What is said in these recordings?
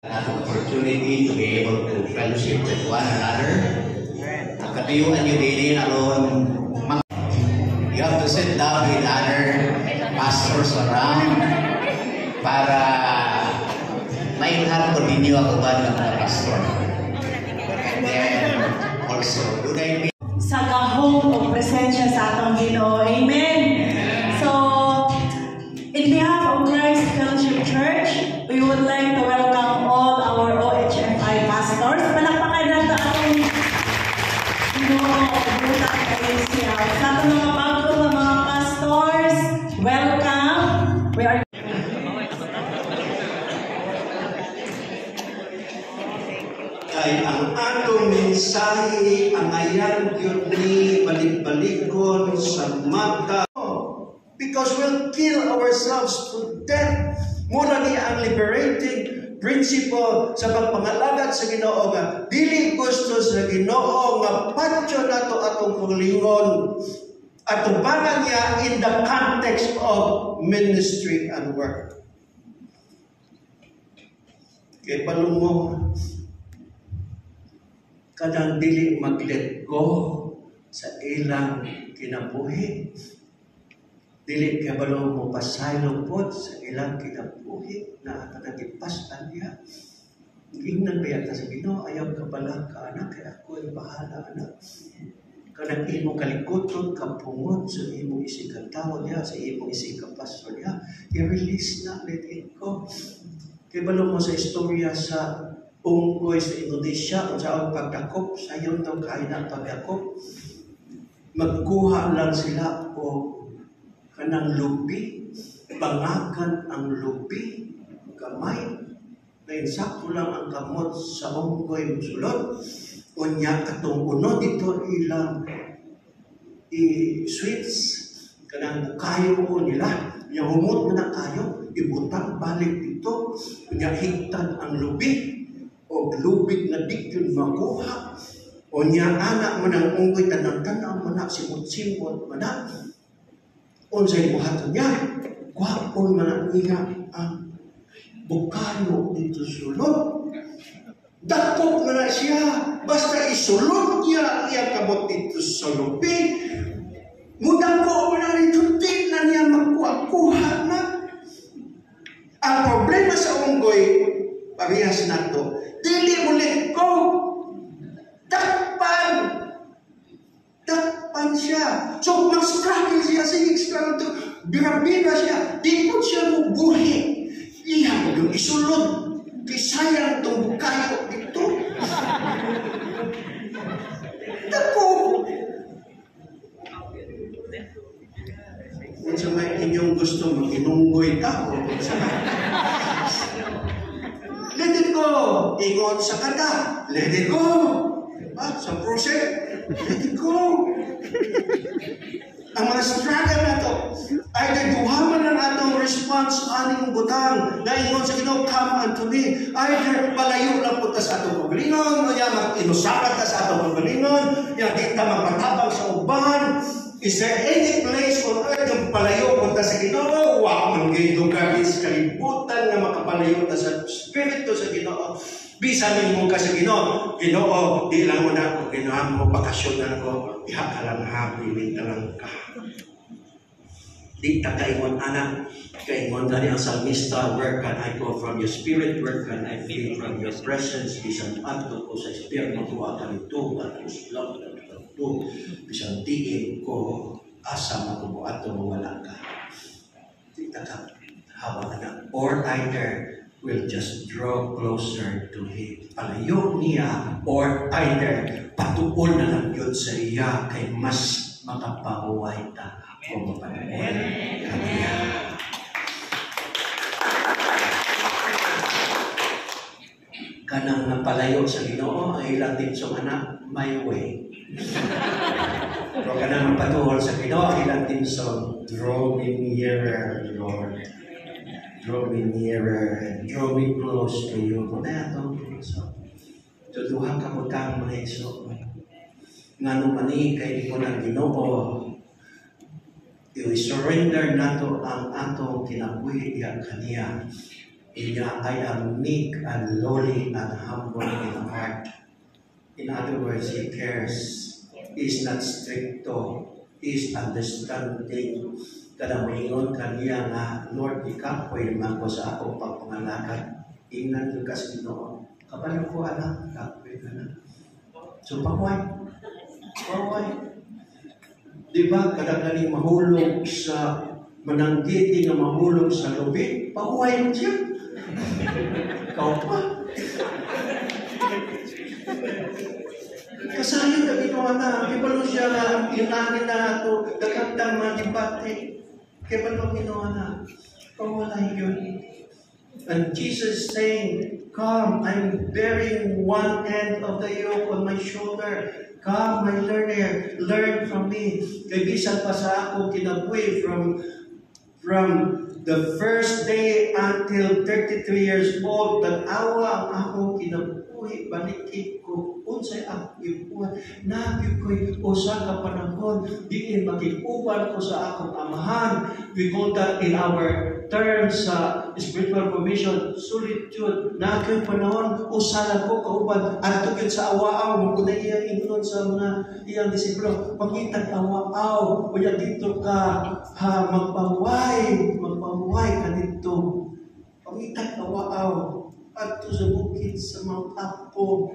An opportunity to be able to fellowship with one another. Nakatiyuan nyo din aron. You have to sit down with other pastors around para maingat ko ninyo ako ba ng mga pastor. And then also, do they sa kahong o presensya sa atong Ginoo. Amen. So, in behalf of Christ Fellowship Church, we would like to welcome all our OHFI pastors. Palakpakan natin atong Ginoo o butang Ecclesia. Sa atong mga bagong mga pastors, welcome. We are ay ang atong mensahe ang ayan yun ni balik-balikon sa mata because we'll kill ourselves to death. Mura niya ang liberating principle sa pagpangalagat sa Ginoo nga dili gusto sa Ginoo nga patyo nato atong kulingon at tubangan niya in the context of ministry and work. Kay palungo kadang dili mag-let go sa ilang kinabuhi. Dili kabalo mo pasaylo po sa ilang kinabuhi na nagipastan niya. Ingnan ba yata sa Ginoo, ayaw ka pala ka anak, kaya ako ay bahala anak. Kanang imong kalikuton, kapungod sa imong isig tawad niya, sa imong isig pastor niya, i-release na, let it go. Kabalo mo sa istorya sa unggoy sa Indonesia kung saan pagdakop, sayon daw kain ang pagdakop. Magkuha lang sila o kanang lupi, bangakan ang lupi, gamay, na sakto lang ang kamot sa unggoy musulod. Unya katong uno dito ilang i-sweets, kanang bukayo ko nila, yung humot na kayo, ibutang balik dito, unya higtan ang lupi, o lubig na di yun makuha. O niya anak man ang unggoy tanang-tanang manak, simot-simot manak. O sa'y buhaton niya, gwapon manak niya ang bukano dito sulod. Dakop na siya, basta isulod niya iya kabot dito sa lupi. Mudako man ang itutin na niya makuha na. Ang problema sa unggoy, parehas na to, dili mo let go. Takpan siya. So, mag-struggle siya. Sige, struggle to. Birabira siya. Di po siya mubuhi. Iya mo yung isulod. Kisayang itong bukayo dito. Tako. Kung sa may inyong gusto mag-inunggoy tao, let it go. Ingon sa kata. Let it go. Sa project. Let it go. Ang mga struggle na to ay nagduhaman ng atong response aning butang na ingon sa Ginoo, come unto me. Either palayo lang po ta sa atong pagalingon, o yan mag-inusakat ta sa atong pagalingon, yan di ta magpatabang sa uban. Is there any place on earth na palayo po ta sa Ginoo? Wa man gay lugar sa kalibutan na makapalayo ta sa Espiritu sa Ginoo. Bisa mo ka sa Ginoo. Ginoo, di lang mo na ako, ginawa mo, bakasyon na ako, iha ka lang ha, piling ka lang ka. Di ta kaingon anak, kaingon na ang salmista, where can I go from your spirit, where can I flee from your presence, bisan ato ko sa Espiritu ko, at ito, at uslam, at ito, bisan tiin ko, asa mo ato wala ka. Di ta ka, hawa anak, or either will just draw closer to Him. Palayo niya, or either patuol na lang yun sa iya kay mas makapahuway ta o mapanuol kaniya. Kanang napalayo sa Ginoo ay ilang din sa anak, my way. Pero kanang mapatuol sa Ginoo ay ilang din sa draw me nearer, Lord. Draw me nearer and draw me close to you. Muna itong so, tuduhang kabutang mga iso. Nga naman kay di ko ng Ginoo, i-surrender nato ang atong kinabuhi diya kaniya. I am meek and lowly and humble in heart. In other words, He cares. He is not stricto. He is understanding. Kada moingon kaniya nga, Lord, ikapoy naman ko sa akong pagpangalakad. Ingnan yung kasino. Kapalang ko, anak, ikapoy ka na. So, pahuay. Diba, kadagaling mahulog sa mananggiti nga mahulog sa lubi, pahuay mo siya. Ikaw pa. Kasayo na ginawa na, kibalo siya na, inangin na ito, dagagdang mga debate. Kibalo ginawa na, pawalay yun. And Jesus saying, come, I'm bearing one end of the yoke on my shoulder. Come, my learner, learn from me. Kaya bisan pa sa ako kinabuhi from the first day until 33 years old, tanawa ang ako kinabuhi, balikid ko, unsay ang ipuan, nagib ko'y usa ka panahon, diin makikupan ko sa akong amahan. We call that in our terms sa spiritual formation, solitude, nagib panahon, usala ko kauban, at tugid sa awaaw, kung na iya inon sa mga iyang disipulo, pangitag awaaw, kaya dito ka, magpahuway ka dito, pangitag awaaw, at sa bukid sa mga apo.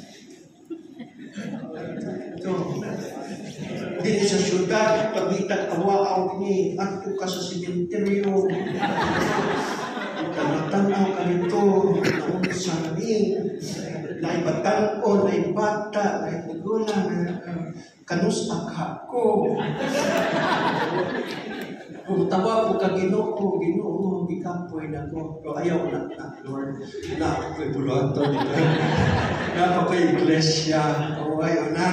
Ito, dito sa syudad, pagitag awaaw ni, at ka sa simenteryo, tanaw ka nito, naon sa namin, naibatan-on, naibata, naipagulang, kanus ako. Kung tawa po ka Ginoo, di ka po na ko. Pero ayaw na, Lord, na ako'y bulato nito. Na ako'y iglesia. O ayaw na.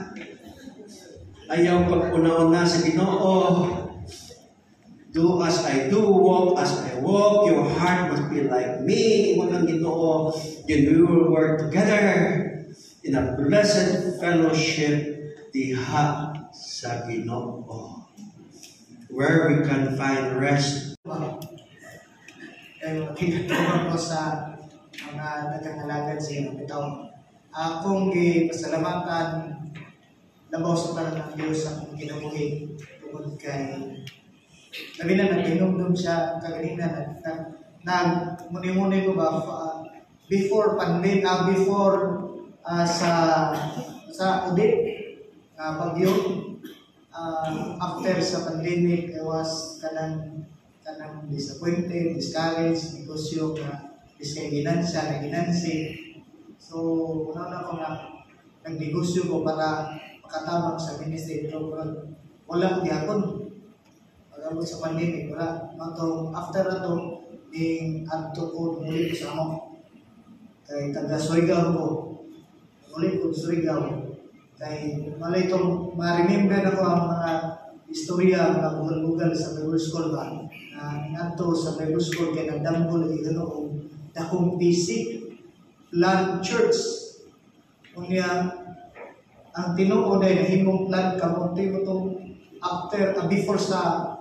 Ayaw pag-unaon sa Ginoo. Do as I do, walk as I walk. Your heart must be like me. Iwan ng Ginoo. Then we will work together in a blessed fellowship diha sa Ginoo, where we can find rest. Tingnan ko sa mga nagkangalagad sa iyong ito. Akong gipasalamatan labaw sa parang ng Diyos ang kinabuhi tungkol kay labi na nagtinumdum siya kaganina muni-muni ko ba before pandemic, before sa audit bagyo, after sa pandemic, I was kanang disappointed, discouraged, because yung ginansi. So, una ko na nag-negosyo ko para makatabang sa ministry. Pero wala ko gihapon. Pagabot sa pandemic, wala. After na to, adto ko muli ko sa amo. Kay taga Surigao ko. Muli ko Surigao. Kaya malay itong ma-remember ako ang mga istorya, mga bugal-bugal sa Bible School ba? Nato sa Bible School kaya nagdambol kung dakong basic plan church. Kunya, ang tinuod ay nahimong plan kamunti mo itong after, before sa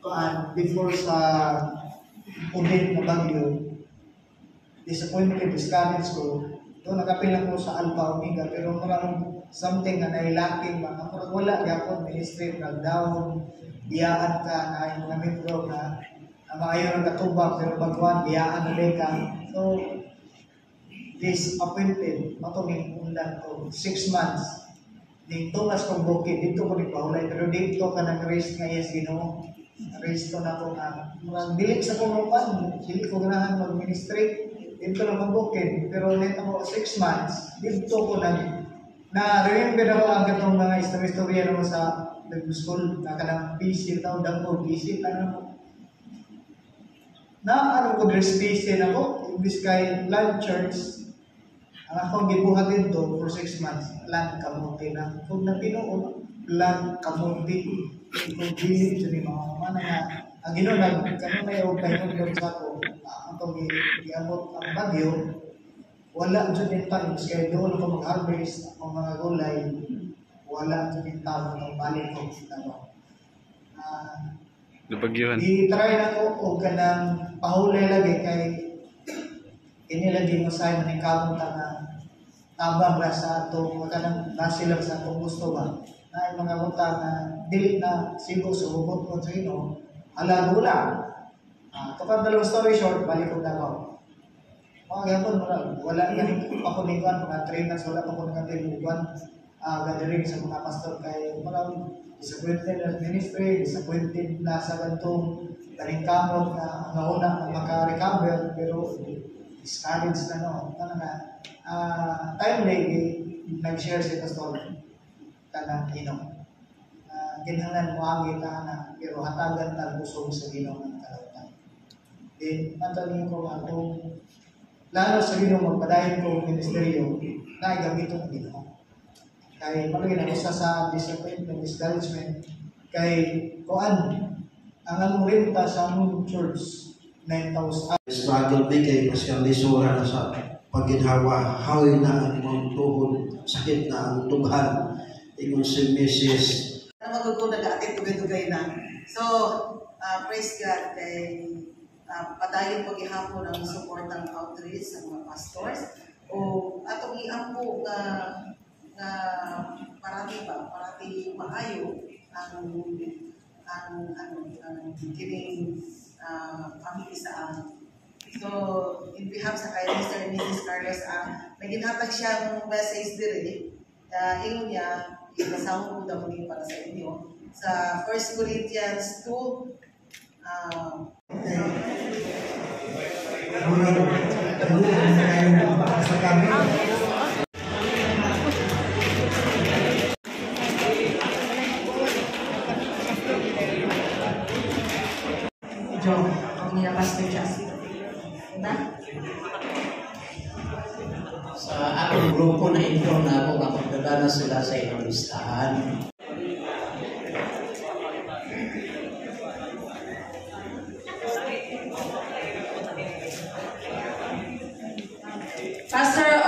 audit na bagyo, disappointed, discouraged ko. Doon nakapilang ko sa Alpha Omega, pero marang something na nailaking ba? Wala, yapon, ministry, nag-down, biyaan ka na yung mga membro na maayaw ng katubak, pero bagwan, biyaan na rin ka. So, disappointed, matungin undan ko, 6 months. Dito nas kong bukid, dito ko nipahulay, pero dito ka nag-raise nga yes, raise ko na ko nga. Bilik sa kumupan, hindi ko ganahan mag-ministry. Dito na mabukid, pero nito ko 6 months, dito ko na-remember ako ang gatong mga istorya naman sa Bible School, na kanang PC tao, dako, PC tanong na ko dress PC na ko, imbis kay Land Church, ang akong gibuhat dito for 6 months, Land Kamunti na. Kung nagpinoon, Land Kamunti, kung bilip siya ni mga mana nga, ang gano'n, kano na yung kainong sa ako, ang giamot ang bagyo, wala dyan yung time, kaya doon ako mag-harvest ang mga gulay, wala dyan yung time, ang balik ko, Nabagyuhan. I-try na ko o kanang pahulay lagi kay kini lagi masay maningkamot na tabang ra sa atong kanang base lang sa atong gusto ba na mga butang na dili na sigo sa hubot ko sa ino ala dula. Tukang dalawang story short, balik ko na ako. Mga gapon, wala ganing pakuniguan, mga 3 months, wala pa ko nagkatilugan gathering sa mga pastor kay mga disappointed na ministry, disappointed na sa gantong kaningkamot na nauna maka-recover, pero discouraged na no. Timely, nag-share si pastor kanang Ginoo. Kinahanglan mo agi na pero hatagan ta busog sa Ginoo ng kalautan. Matalin ko atong lalo sa Ginoo magpadayon ko ministeryo na gamiton ang Ginoo. Kay palagi na usa sa disappointment, discouragement kay kuan ang renta sa among church 9,000. Struggle ba kay pasyal lisura na sa pagginhawa, hawin na ang mga tuhod, sakit na ang tughan, ingon si Mrs. Magugod nag-aatin tugay-tugay na. So, praise God kay padayon paghihapon ang support ng outreach sa mga pastors o atong iampo na parati maayo ang kining family sa amin. So, in behalf sa kay Mr. and Mrs. Carlos, naginhatag siyang message diri. Ingon niya, ikasahod ko muli para sa inyo. Sa 1 Corinthians 2, Joe, ang nila Pastor Justin. Diba? Sa akong grupo na intro na ako kapag dadala sila sa inyong listahan. Pastor